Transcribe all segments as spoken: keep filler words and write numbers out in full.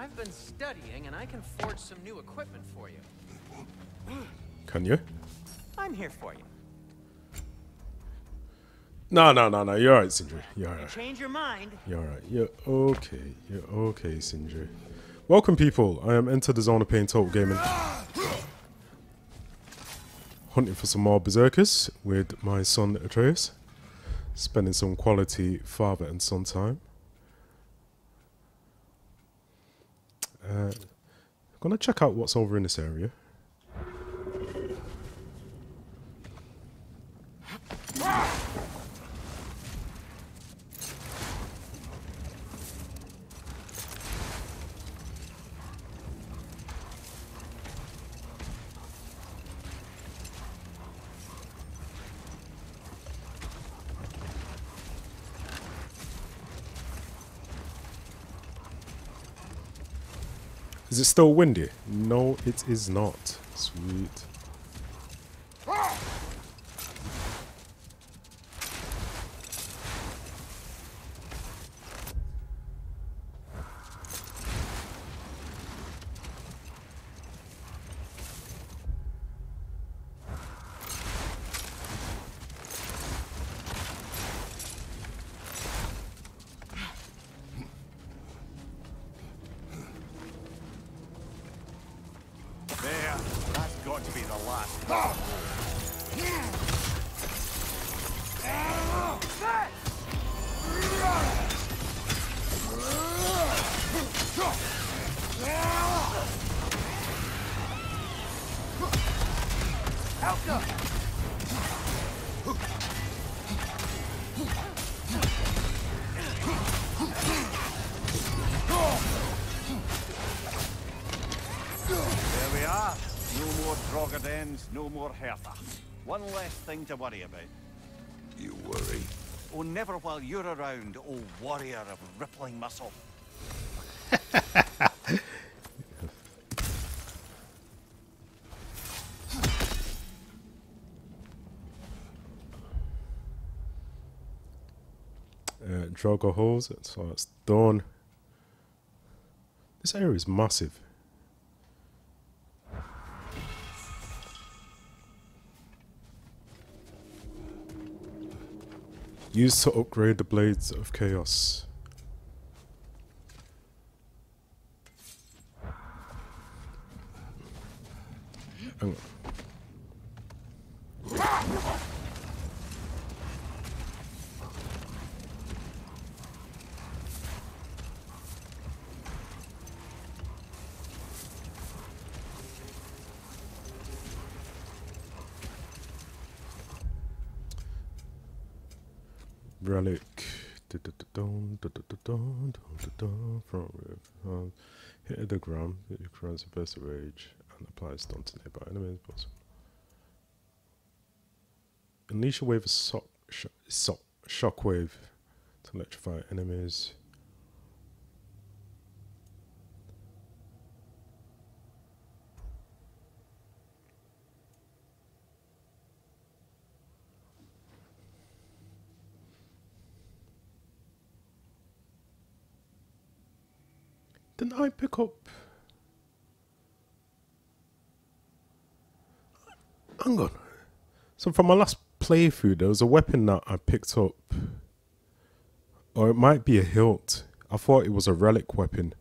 I've been studying and I can forge some new equipment for you. Can you? I'm here for you. No, no, no, no. You're alright, Sindri. You're You alright. change your mind. You're alright. You're okay. You're okay, Sindri. Welcome, people. I am Enter the Zone of Pain Total Gaming. Hunting for some more Berserkers with my son Atreus. Spending some quality father and son time. Uh, gonna check out what's over in this area. Is it still windy? No, it is not. Sweet. There, that's got to be the last. There we are. No more Drogadens, no more Hertha. One less thing to worry about. You worry? Oh, never while you're around, oh warrior of rippling muscle. Uh, Drogo holes, so it's done. This area is massive. Used to upgrade the Blades of Chaos. Hang on. Relic. Dun-dun-dun, dun-dun-dun, dun-dun-dun, from um, hit the ground, it grants a burst of rage and applies stun to nearby enemies. Unleash a wave of shock, sh so shockwave to electrify enemies. Didn't I pick up? Hang on. So from my last playthrough, there was a weapon that I picked up. Or it might be a hilt. I thought it was a relic weapon.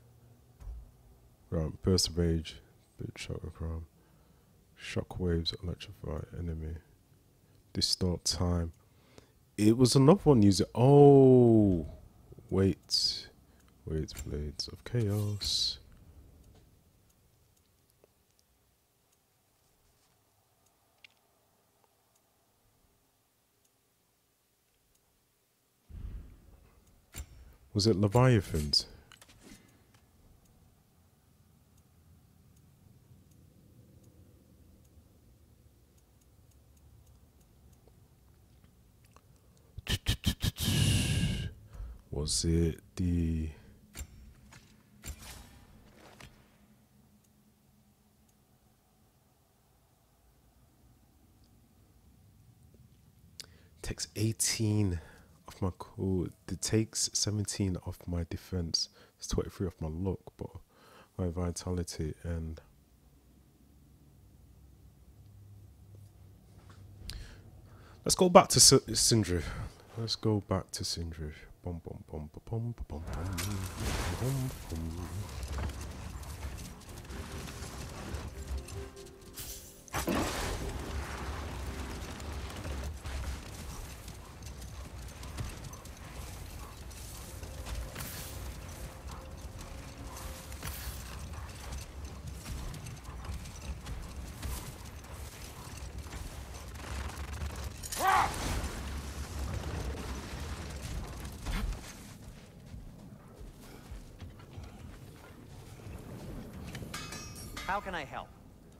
Right, burst of rage. Big shock of crime. Shockwaves electrify enemy. Distort time. It was another one using. Oh, wait. Wait, Blades of Chaos. Was it Leviathans? Was it the... Takes eighteen of my cool. It takes seventeen off my defense. It's twenty-three off my luck, but my vitality and let's go back to S Sindri. Let's go back to Sindri. Bum bum bum bum bum bum bum bum bum. How can I help?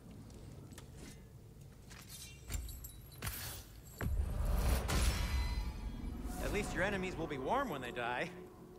At least your enemies will be warm when they die.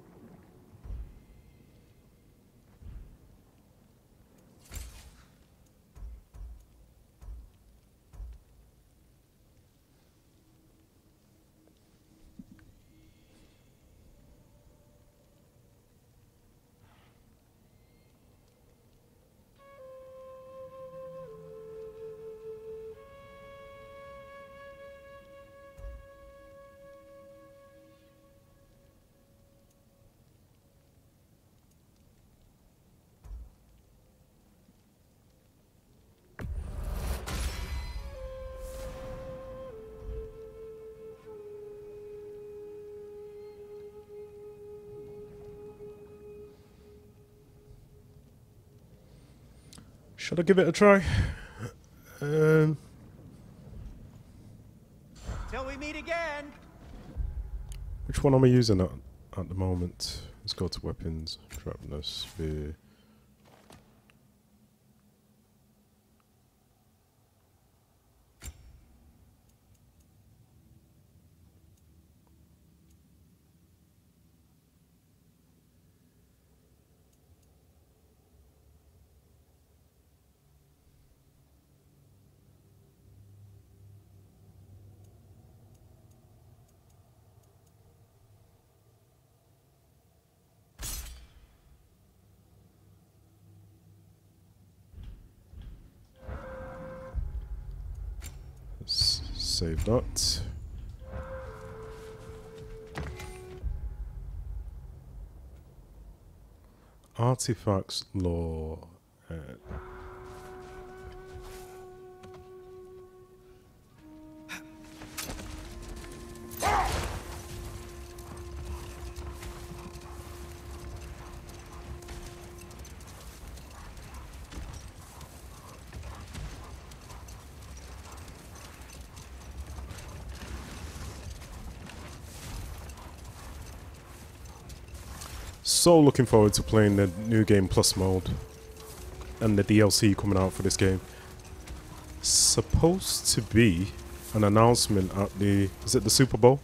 Should I give it a try? Um, Till we meet again. which one am I using at, at the moment? Let's go to weapons, shrapnel, sphere. Let's save that. Artifacts, law. Uh, So looking forward to playing the new game plus mode and the D L C coming out for this game. Supposed to be an announcement at the, is it the Super Bowl?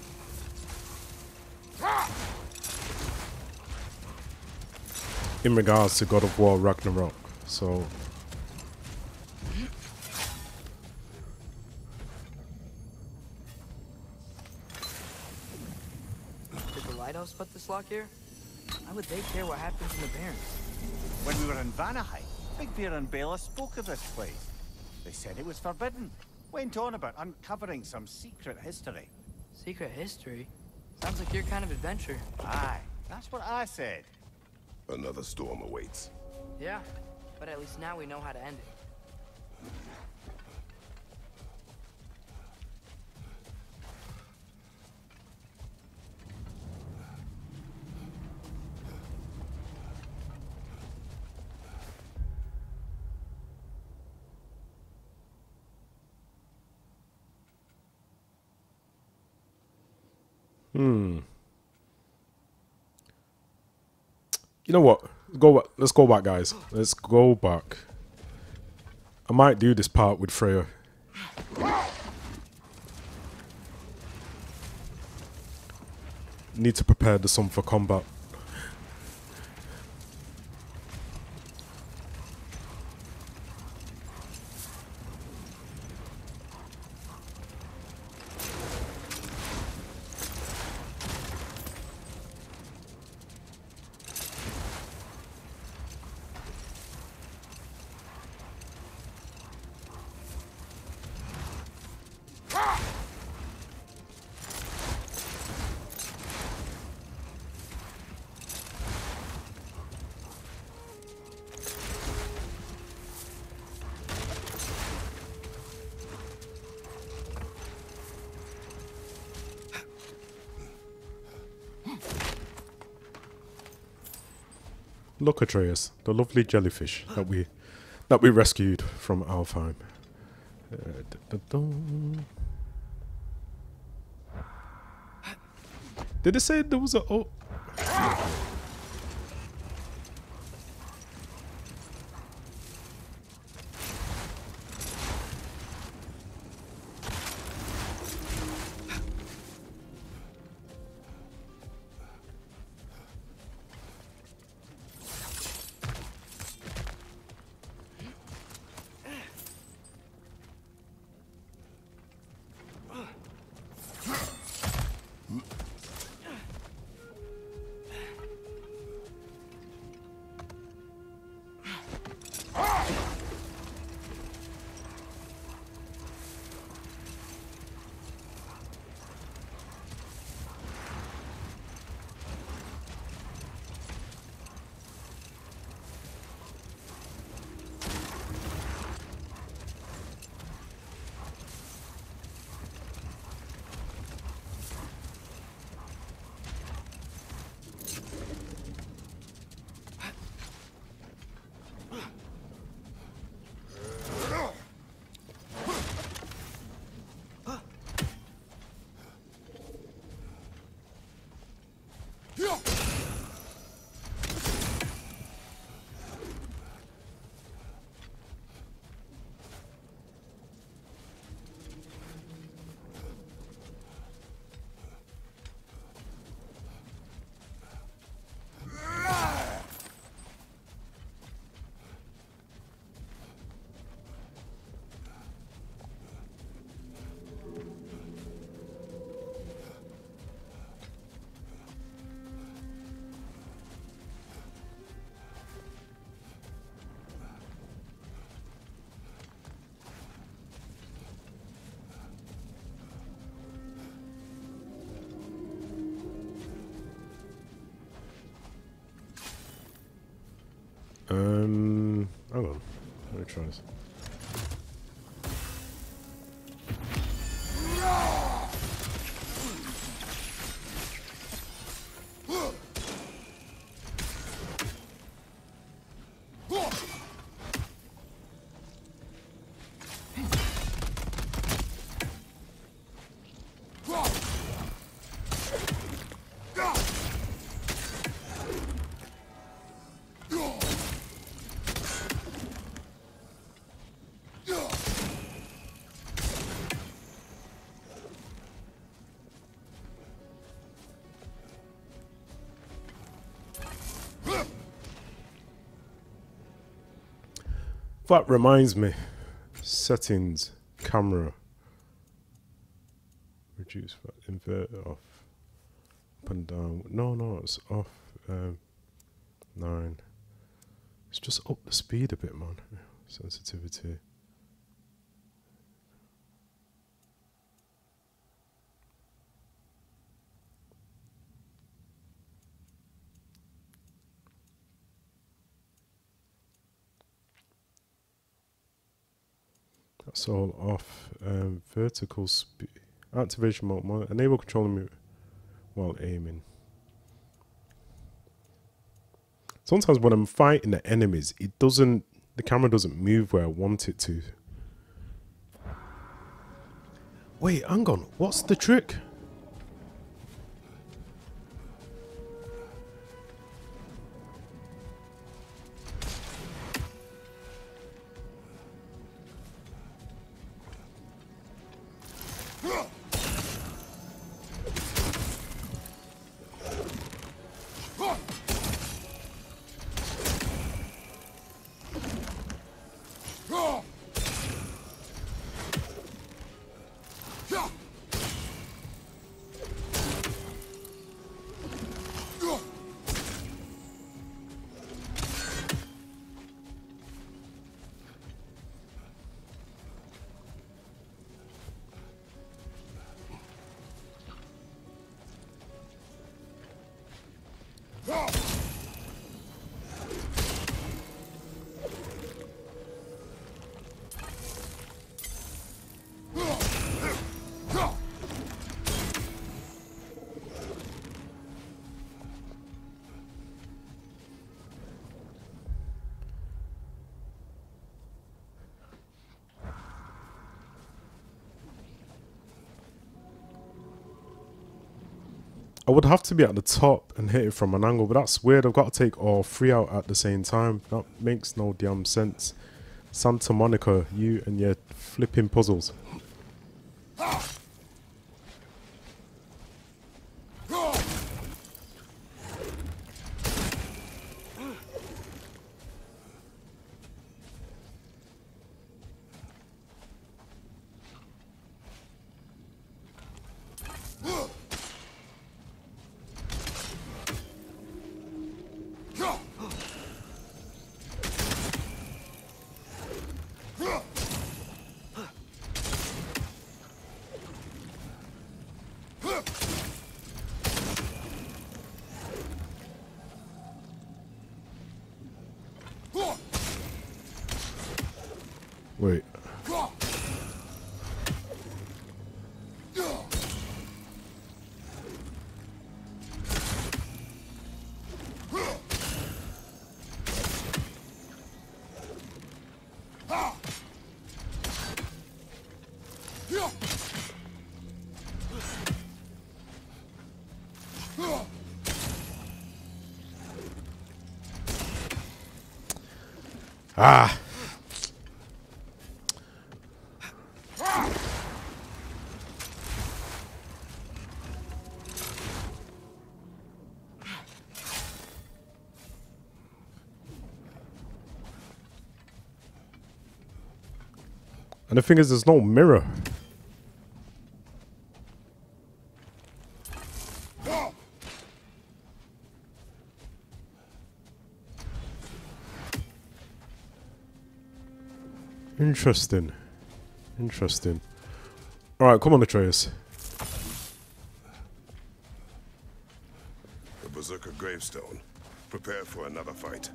In regards to God of War Ragnarok. So Did the lighthouse put this lock here? Why would they care what happens in the Barrens? When we were in Vanaheim, Big Bear and Bella spoke of this place. They said it was forbidden. Went on about uncovering some secret history. Secret history? Sounds like your kind of adventure. Aye, that's what I said. Another storm awaits. Yeah, but at least now we know how to end it. Hmm. You know what? Go back. Let's go back, guys. Let's go back. I might do this part with Freya. Need to prepare the sun for combat. Look, Atreus, the lovely jellyfish that we that we rescued from Alfheim. Uh, da, da, da. Did it say there was a oh? Um, hang on. Let me try this. That reminds me. Settings, camera. Reduce, invert off. Up and down. No, no, it's off. Um, nine. It's just up the speed a bit, man. Sensitivity. That's all off. Um, vertical speed. Activation mode. mode. Enable controlling move while aiming. Sometimes when I'm fighting the enemies, it doesn't. The camera doesn't move where I want it to. Wait, hang on. What's the trick? I would have to be at the top and hit it from an angle, but that's weird. I've got to take all three out at the same time. That makes no damn sense. Santa Monica, you and your flipping puzzles. Wait. Ah. And the thing is, there's no mirror. Interesting. Interesting. Alright, come on, Atreus. The Berserker gravestone. Prepare for another fight.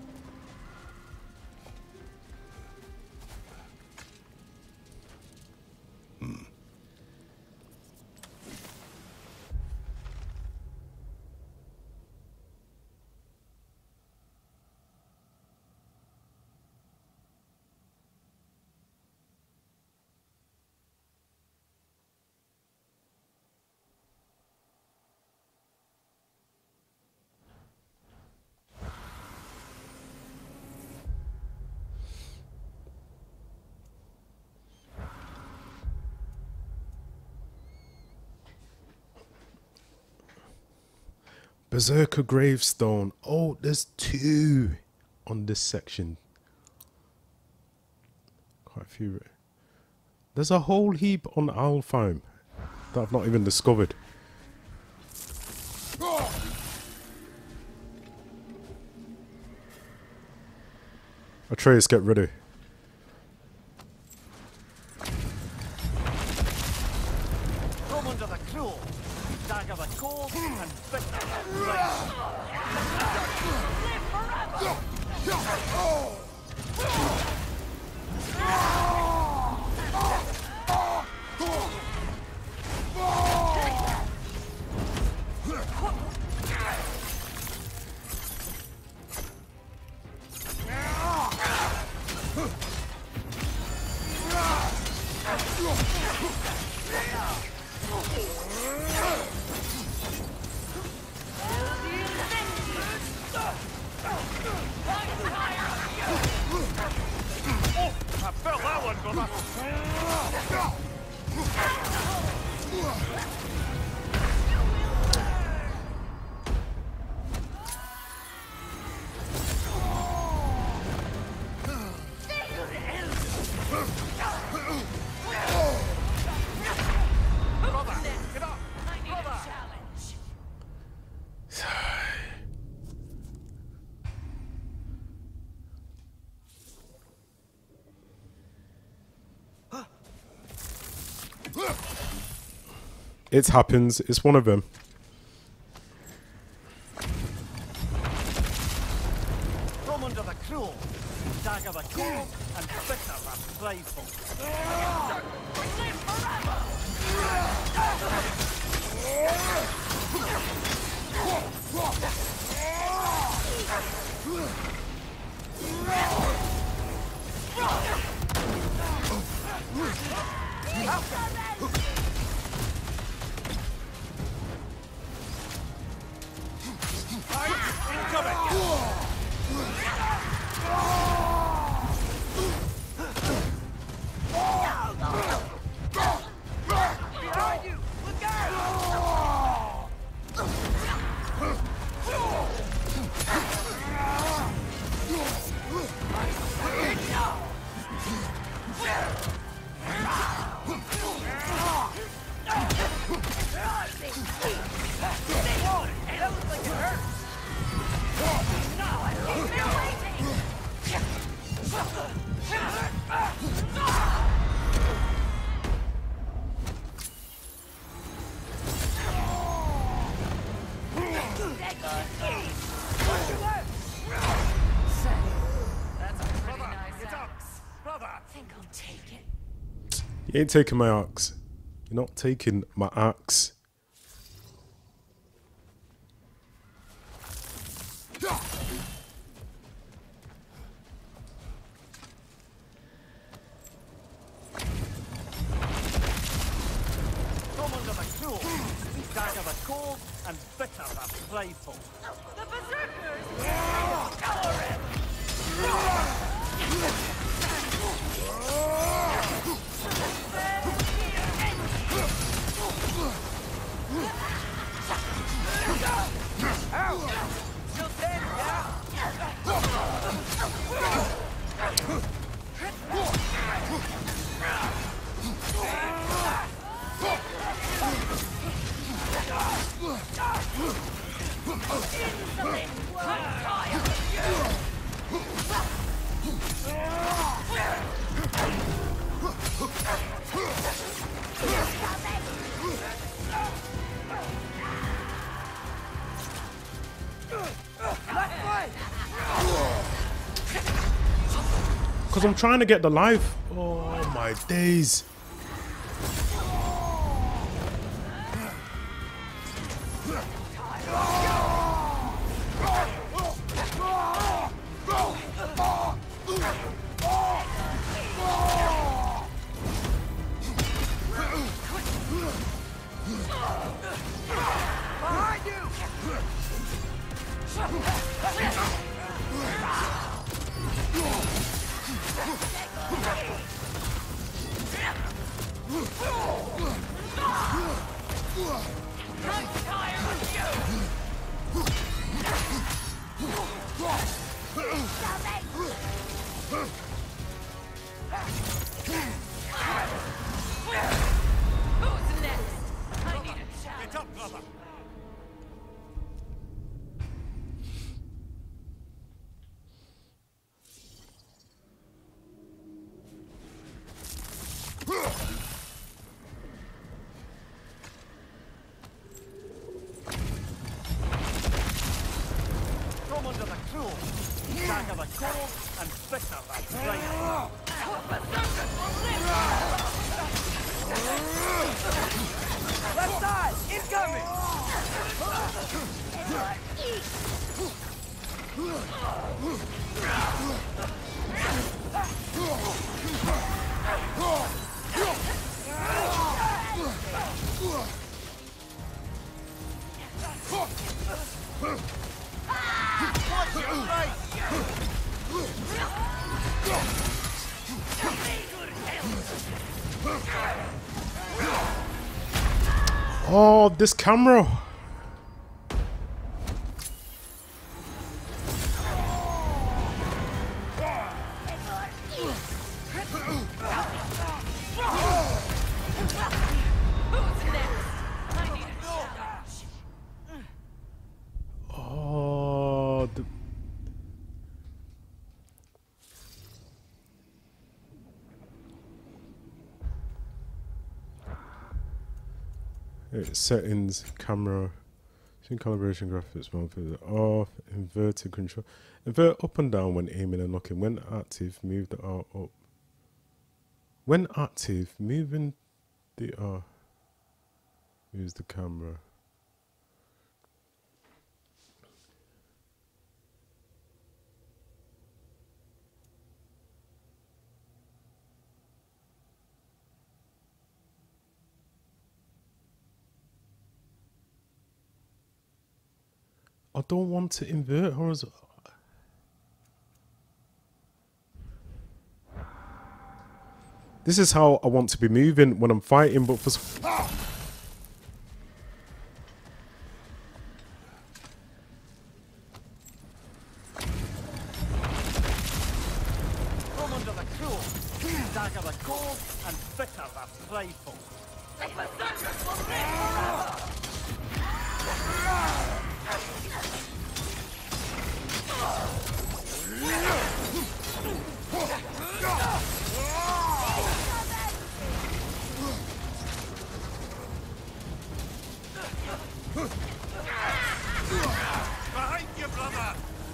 Berserker gravestone. Oh, there's two on this section. Quite a few. There's a whole heap on Alfheim that I've not even discovered. Atreus, get ready. Come under the cruel, dagger the cold, and bit the It happens. It's one of them. Come under the cruel, dagger the cold, and bitter the prideful. Behind you! Look out! Hey, that looks like it hurts! That's a pretty nice Get up! axe. Brother! Think I'll take it. You ain't taking my axe. You're not taking my axe. Come under the cruel. Sweet dagger the cold, and bitter the prideful. The berserkers! Still standing, yeah? Because I'm trying to get the life. Oh my days. Behind you! Who's next? I need a challenge. Get up, brother! Come under the cruel. Dagger the cold, and bitter the prideful. Left side! Incoming! Watch your right! Oh, this camera. Oh, the Here, settings, camera, sync calibration, graphics, mode off, inverted control, invert up and down when aiming and looking. When active, move the R up. When active, moving the R moves the camera. I don't want to invert her as. This is how I want to be moving when I'm fighting, but for. Come under the cruel, dagger the cold, and bitter the playful. The berserkers will live forever! Behind you, brother!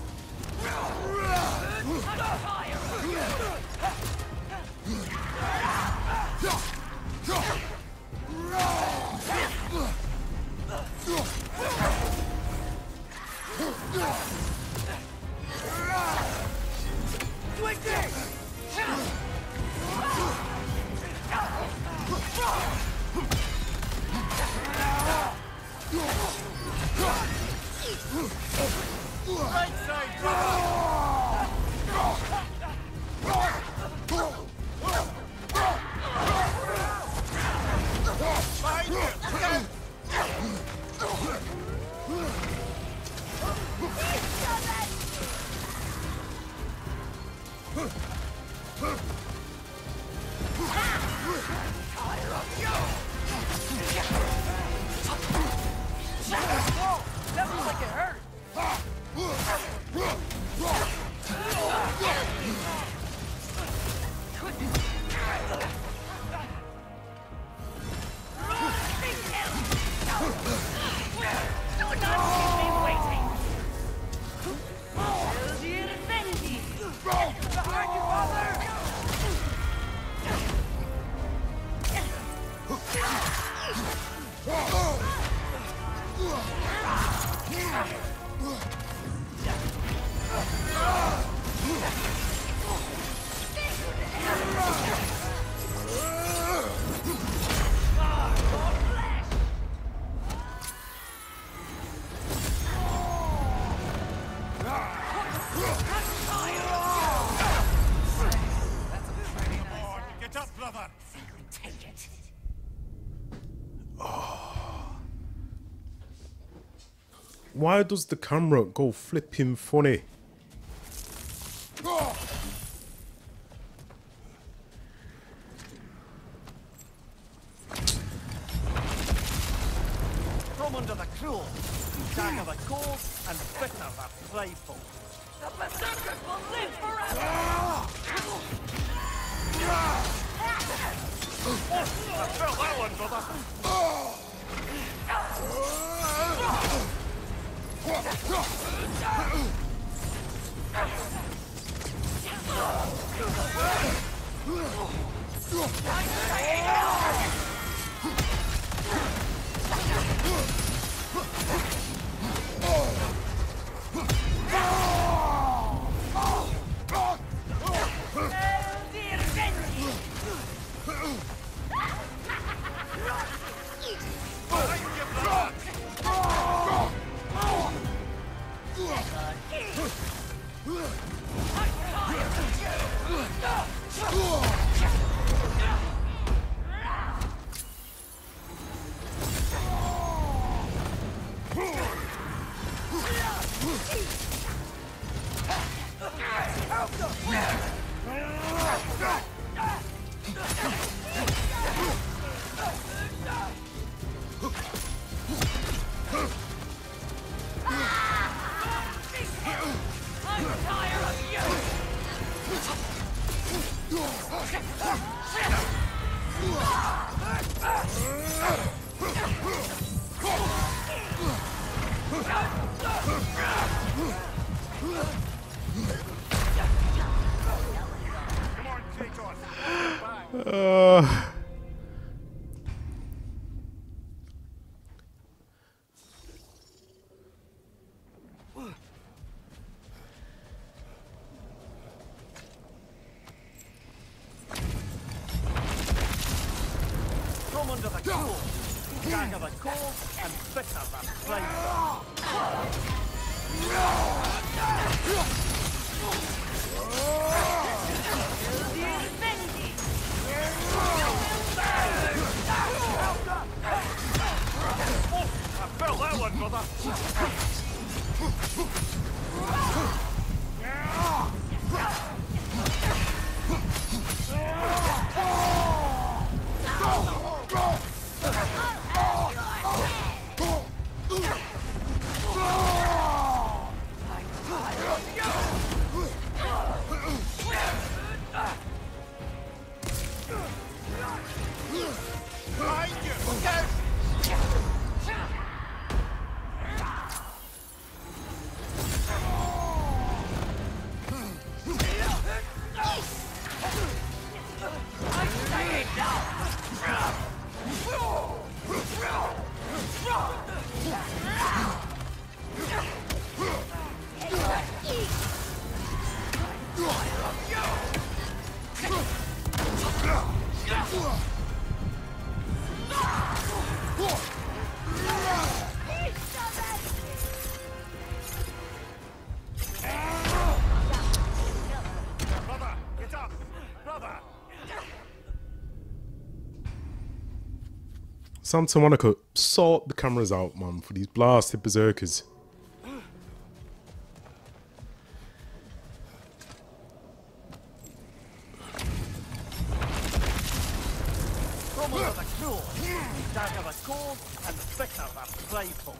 Right side, brother! Behind you! That looks like it hurt. Do not keep me waiting! Till the infinity! Behind you, father! Get up, brother! Take it. Why does the camera go flipping funny? From under the cruel, dagger the cold, and bitter the playful. The berserkers will live forever! I felt that one, brother! Uh, From under the cold, dagger the cold, and bitter the flame. Felt that one, brother. Behind you! Look out! Brother, get up! Brother! Santa Monica, sort the cameras out, man, for these blasted berserkers. Come under the cruel, dagger the cold, and bitter the prideful.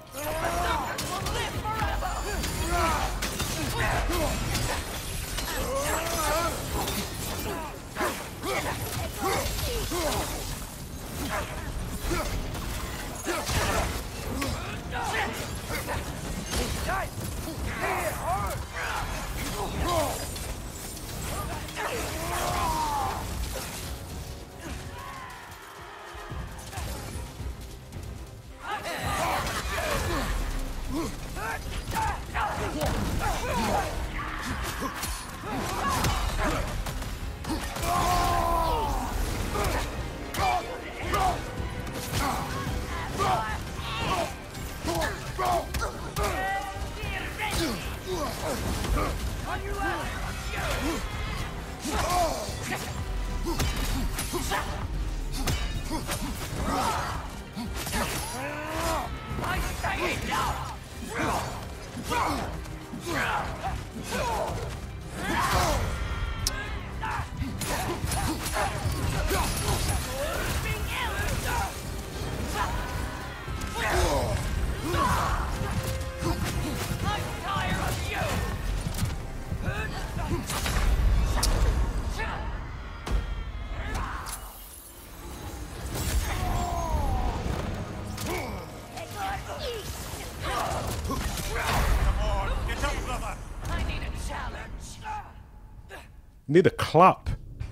Need a clap.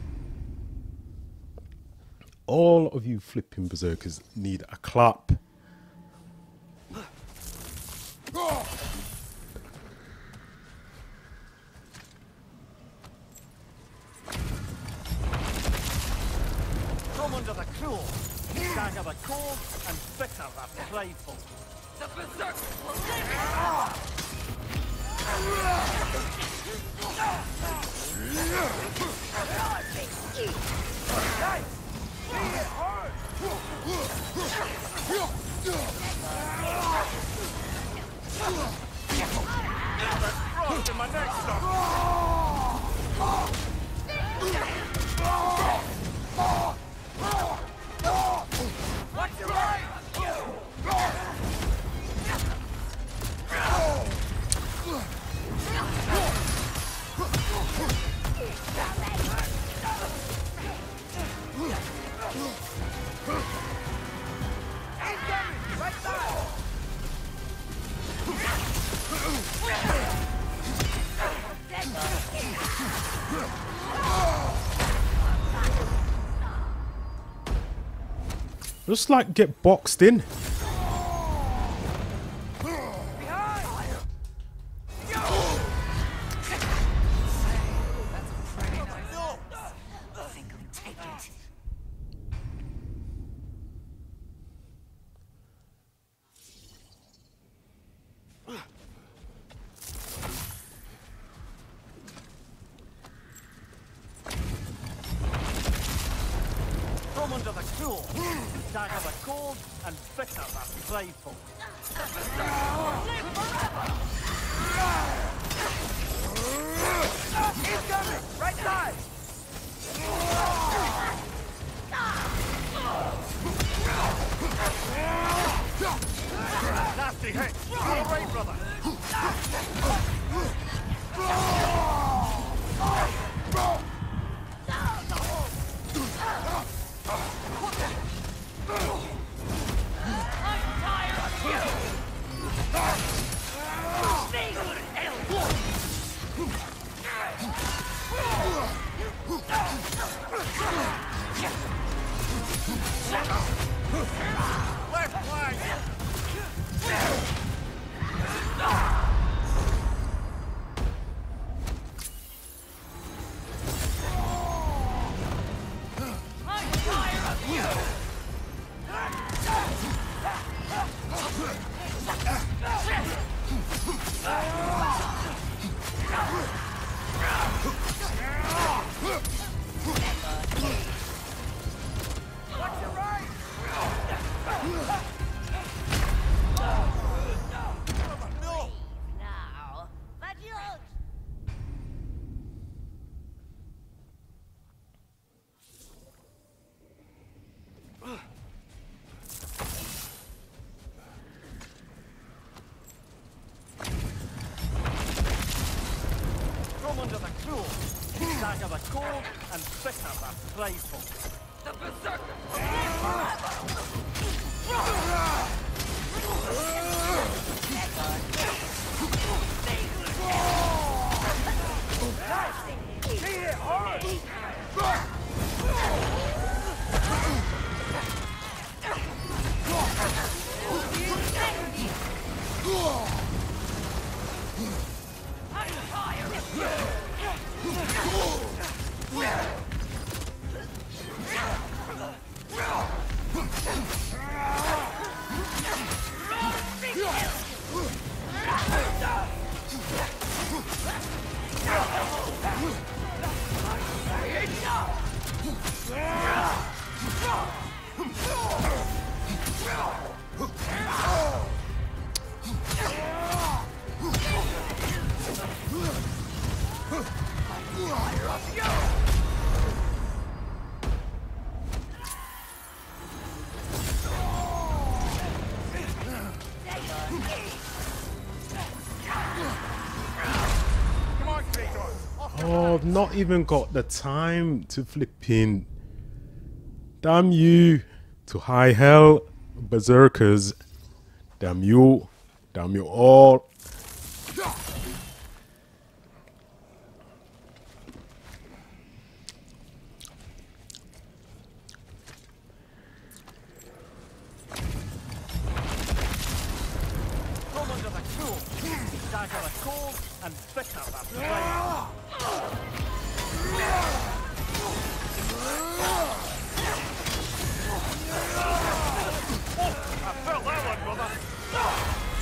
All of you flipping berserkers need a clap. Come under the cruel, dagger the cold, and bitter the prideful. The berserk will live Frost in my neck, son. What's your right? Just like get boxed in. cruel, dagger the cold, and bitter the prideful. He's coming! Right side! Nasty hit! All right, brother! I'm tired of you! Stay good, Left flank! I'm tired of you! Now, but you From under the cruel, dagger the cold, and bitter the prideful. The Berserker! I'm tired of Come on, Kratos! Off the Oh, I've not even got the time to flip in. Damn you to high hell, berserkers. Damn you. Damn you all. From under the cruel, dagger the cold, and bitter the prideful. I felt that one, brother!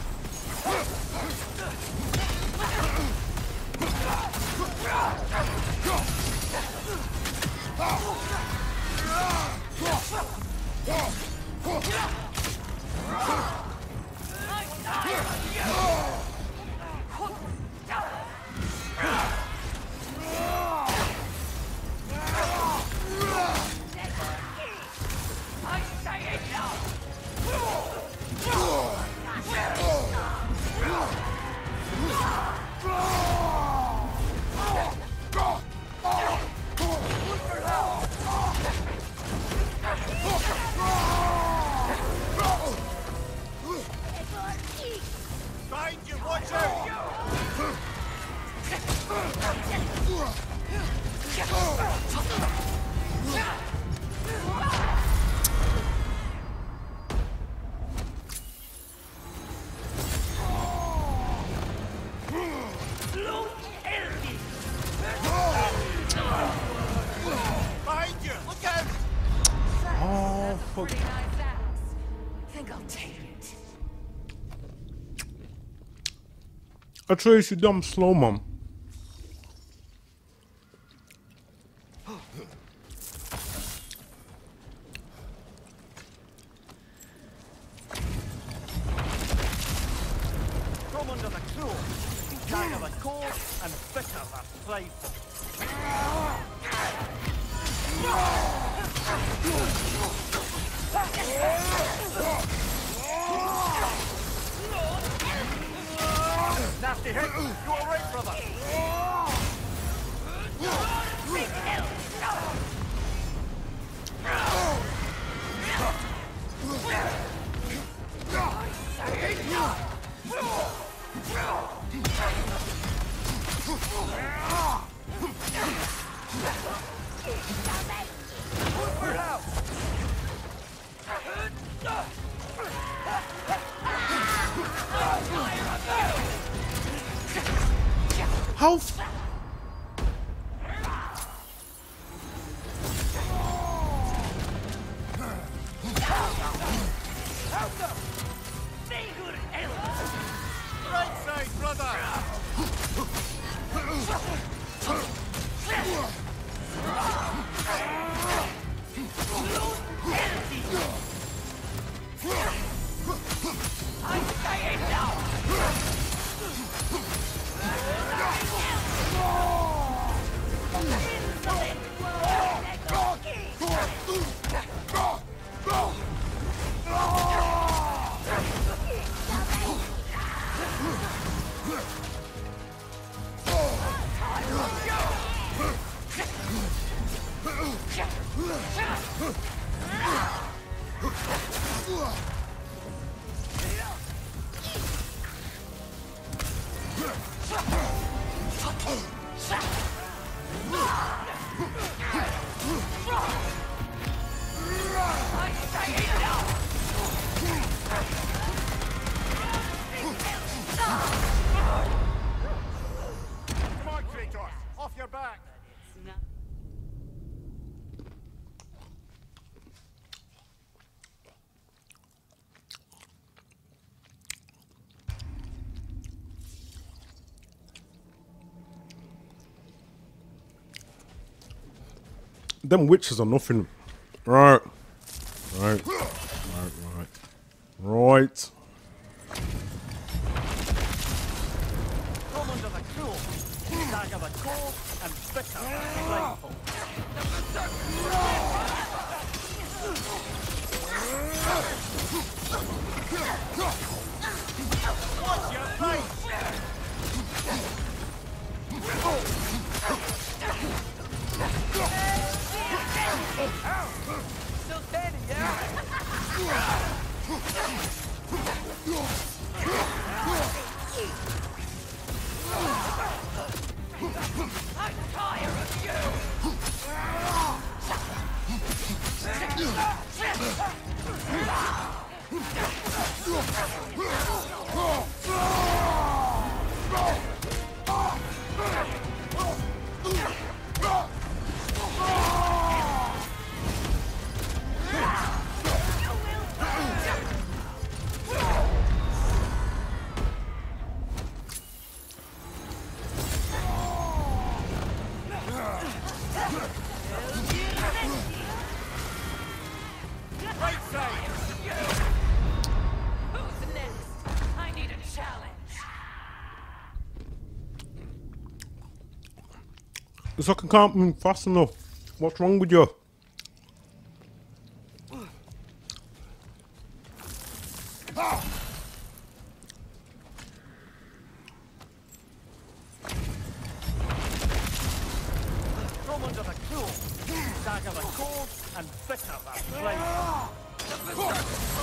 Behind you, watch out! Behind you, look out! Oh, fuck. pretty nice axe. Think I'll take it. Atreus, you dumb slow mum. Dagger the cold and bitter the prideful. Nasty hit! You alright, brother? How? F Right side, brother! Come on, Kratos! Off your back! them witches are nothing. Right. Right. Right, right. Right. Come under the cruel, dagger the cold, and bitter the prideful. Watch your right! Still standing, yeah? I'm tired of you! Right side! Who's next? I need a challenge. It's like I can't move fast enough. What's wrong with you? Throw under the cruel, dagger the cold, and bitter the prideful.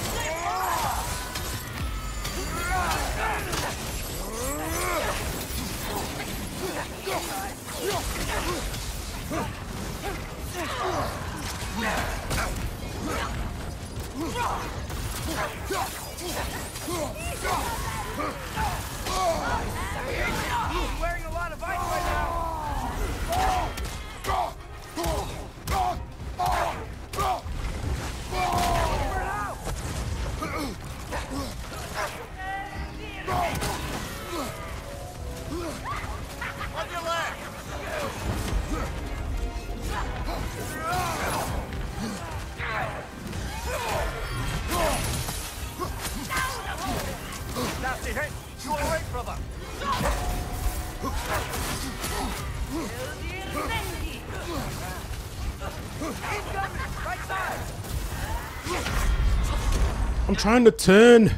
He's wearing a lot of ice right now. Over now. I'm trying to turn.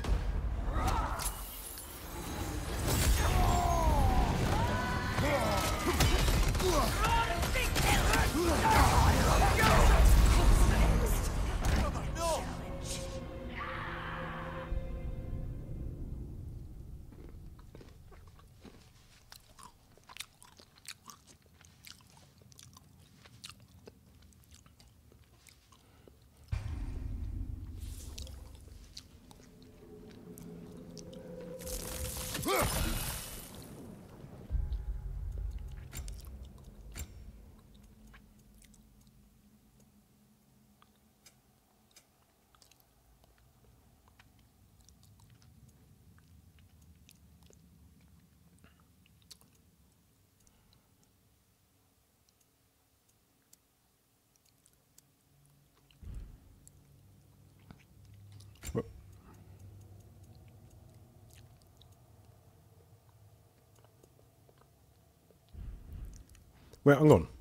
Wait, hang on.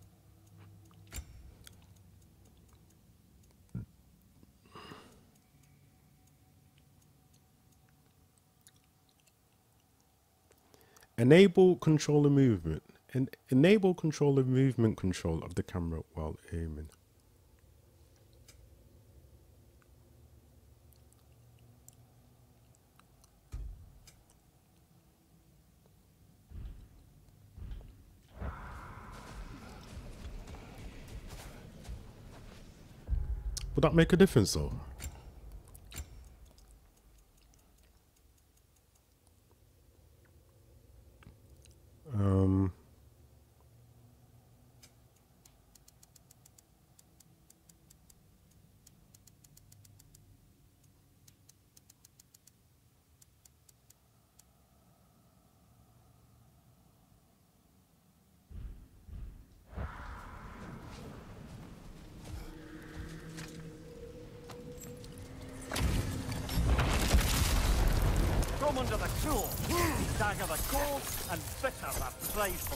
Enable controller movement. En enable controller movement control of the camera while aiming. Would that make a difference though? Um, From under the cruel, dagger the cold, and bitter the prideful.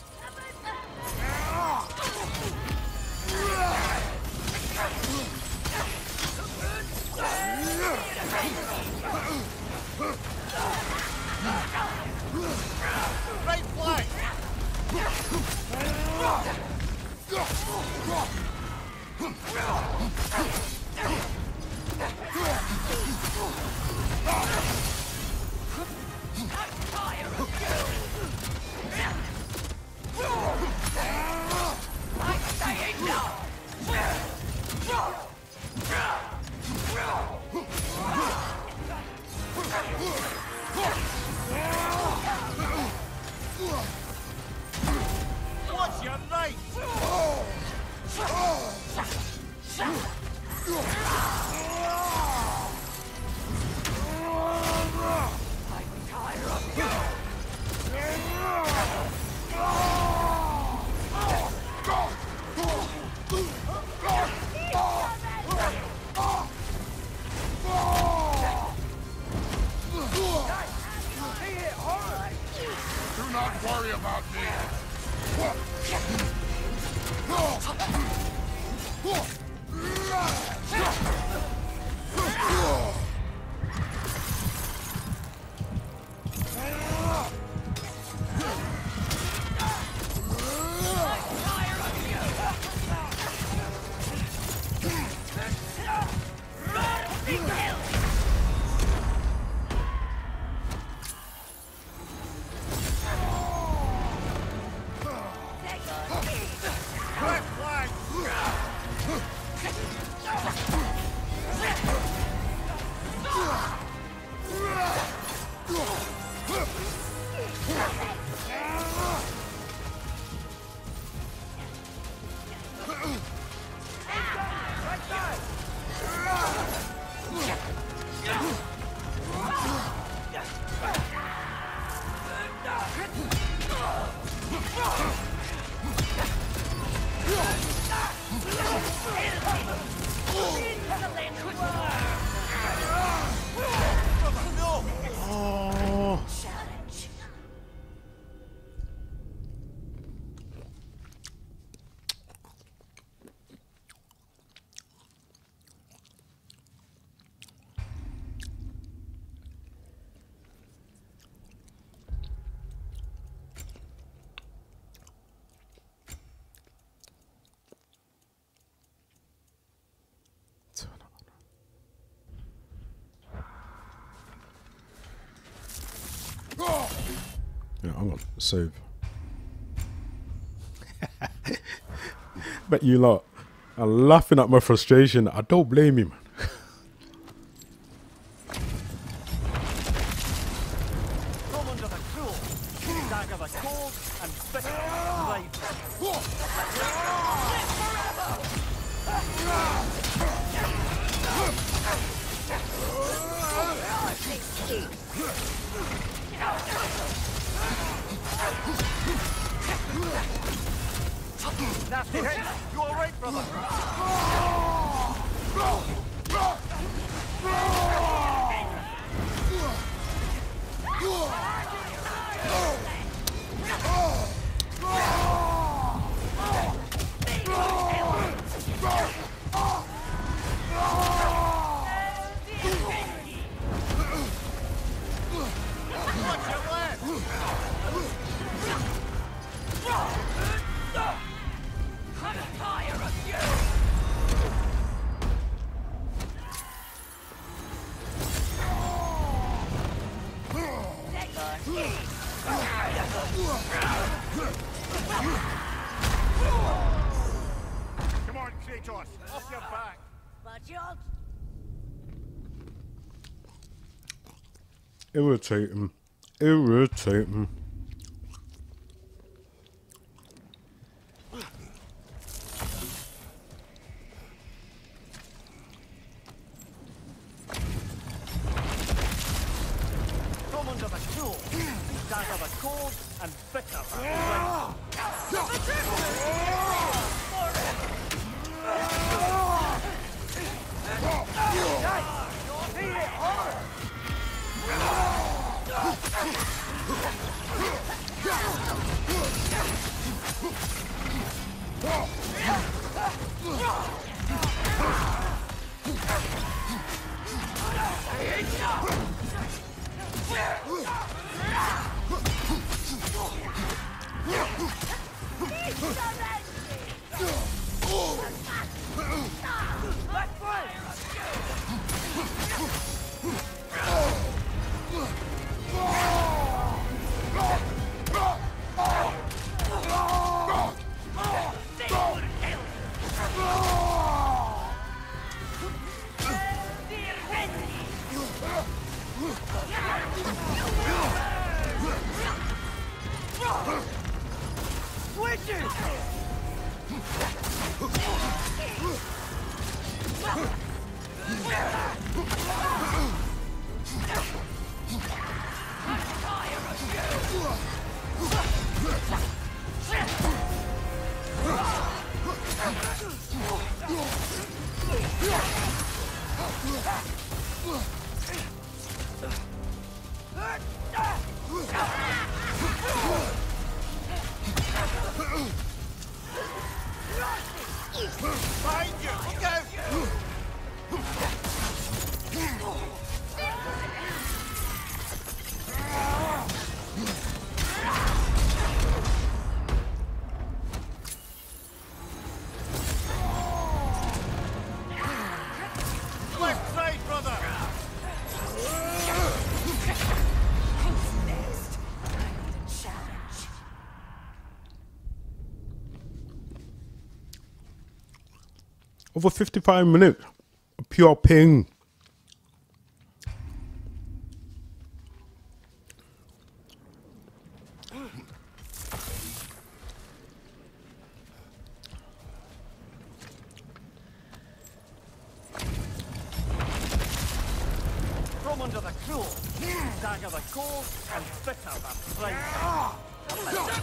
Right flank! What's your right? Do not worry about me. oh. Yeah, hang on. Save. Bet you lot are laughing at my frustration. I don't blame you, man. Come under the cruel, dagger the cold, and bitter Nasty hit! You alright, brother? Come on, Kratos, off your back. Rudyard? Irritating. Irritating. Come under the cruel, dagger the cold, and bitter the Behind you! Look out! Left side, brother! Who's next? I need a challenge. Over fifty-five minutes. Pure ping. From under the cruel, dagger the cold, and bitter the flame.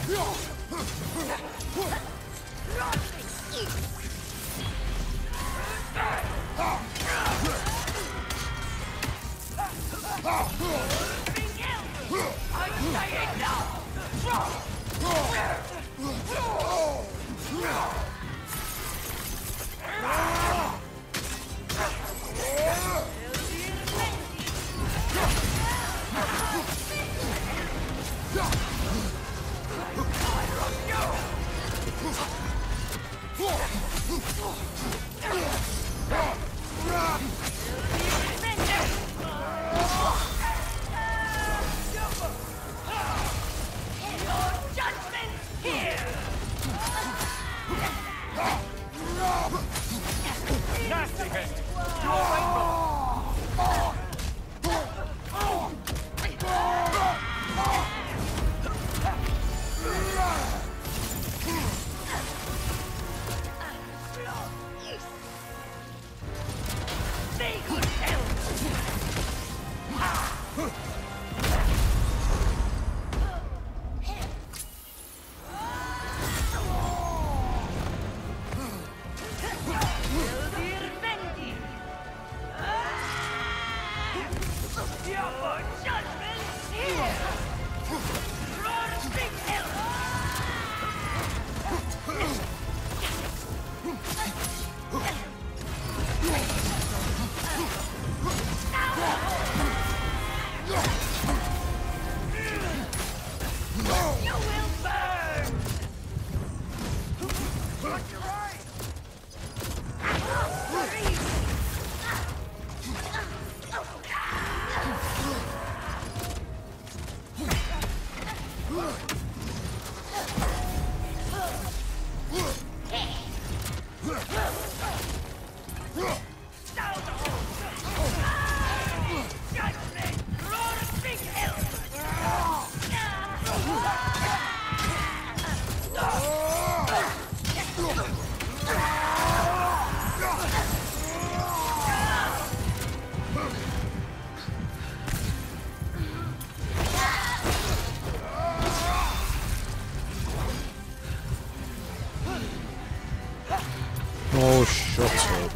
Oh, shut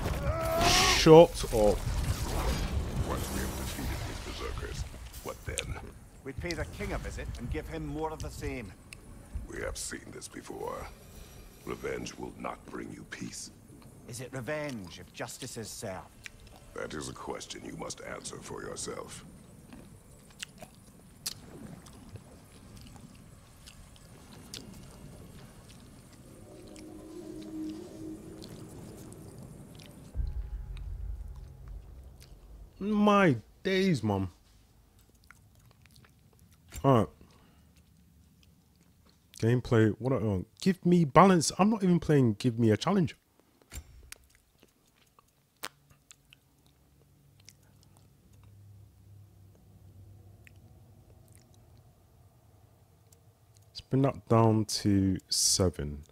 up. Shut up. Once we have defeated these berserkers, what then? We'd pay the king a visit and give him more of the same. We have seen this before. Revenge will not bring you peace. Is it revenge if justice is served? That is a question you must answer for yourself. My days, mom. Alright. Gameplay. What I want? Give me balance. I'm not even playing give me a challenge. Let's bring that down to seven.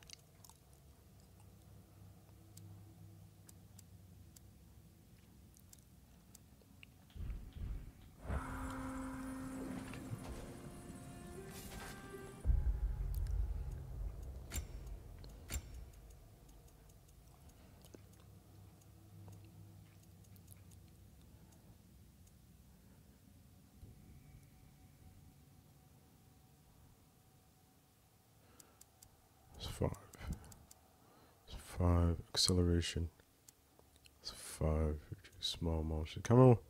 Five. It's five. Acceleration. It's five. Small motion. Come on.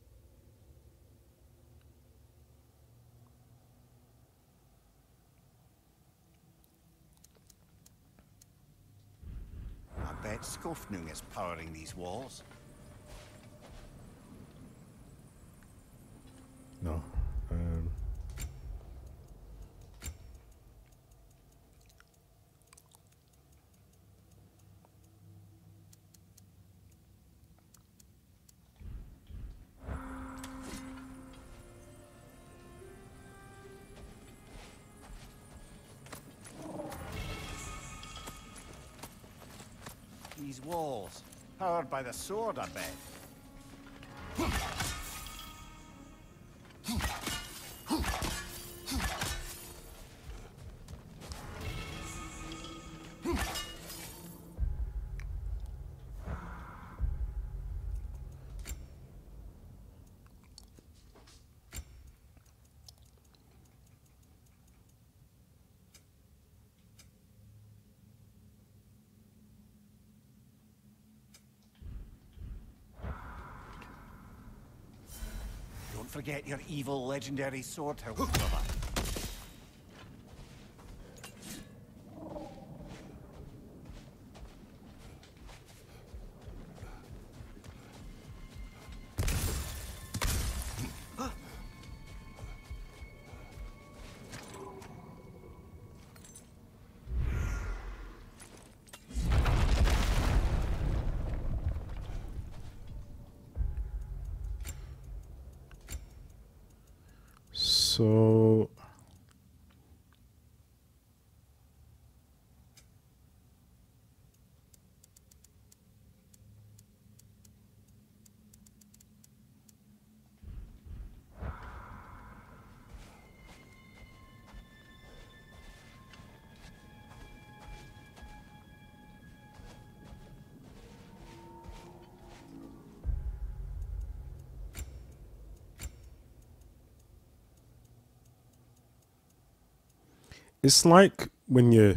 I bet Skofnung is powering these walls. No. Um. These walls, powered by the sword, I bet. forget your evil legendary sword, however. So it's like when you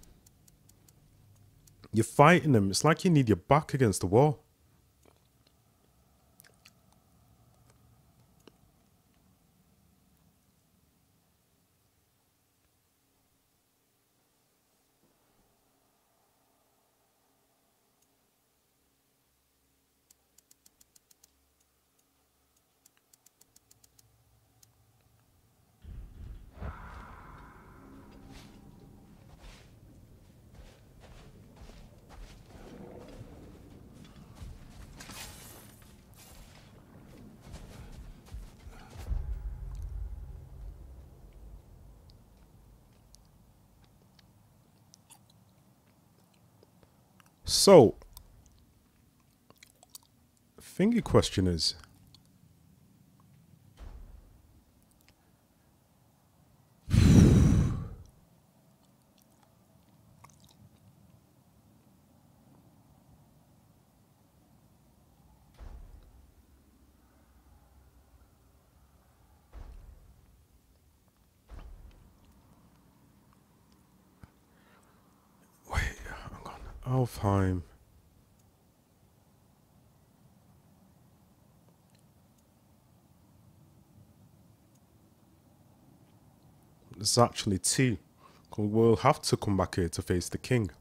you're fighting them, it's like you need your back against the wall. So, thingy question is, wait, hang on, Alfheim. It's actually two. We'll have to come back here to face the king.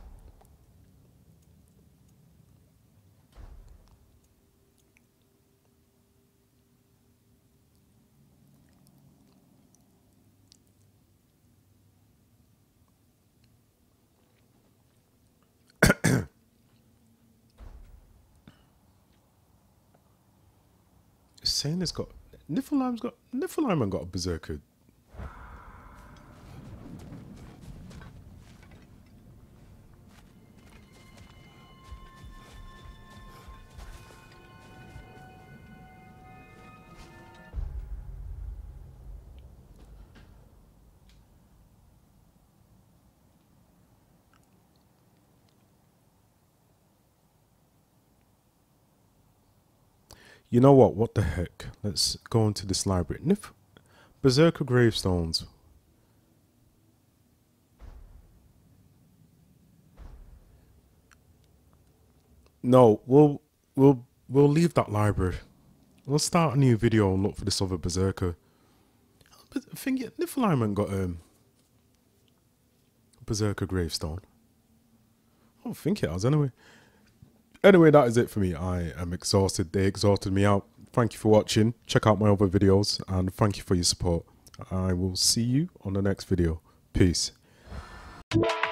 It's saying it's got Niflheim's got Niflheim and got a berserker. You know what? What the heck? Let's go into this library. Nif Berserker gravestones. No, we'll we'll we'll leave that library. We'll start a new video and look for this other berserker. But I think Niflheim ain't got um berserker gravestone. I don't think it has anyway. Anyway, that is it for me. I am exhausted. They exhausted me out. Thank you for watching. Check out my other videos and thank you for your support. I will see you on the next video. Peace.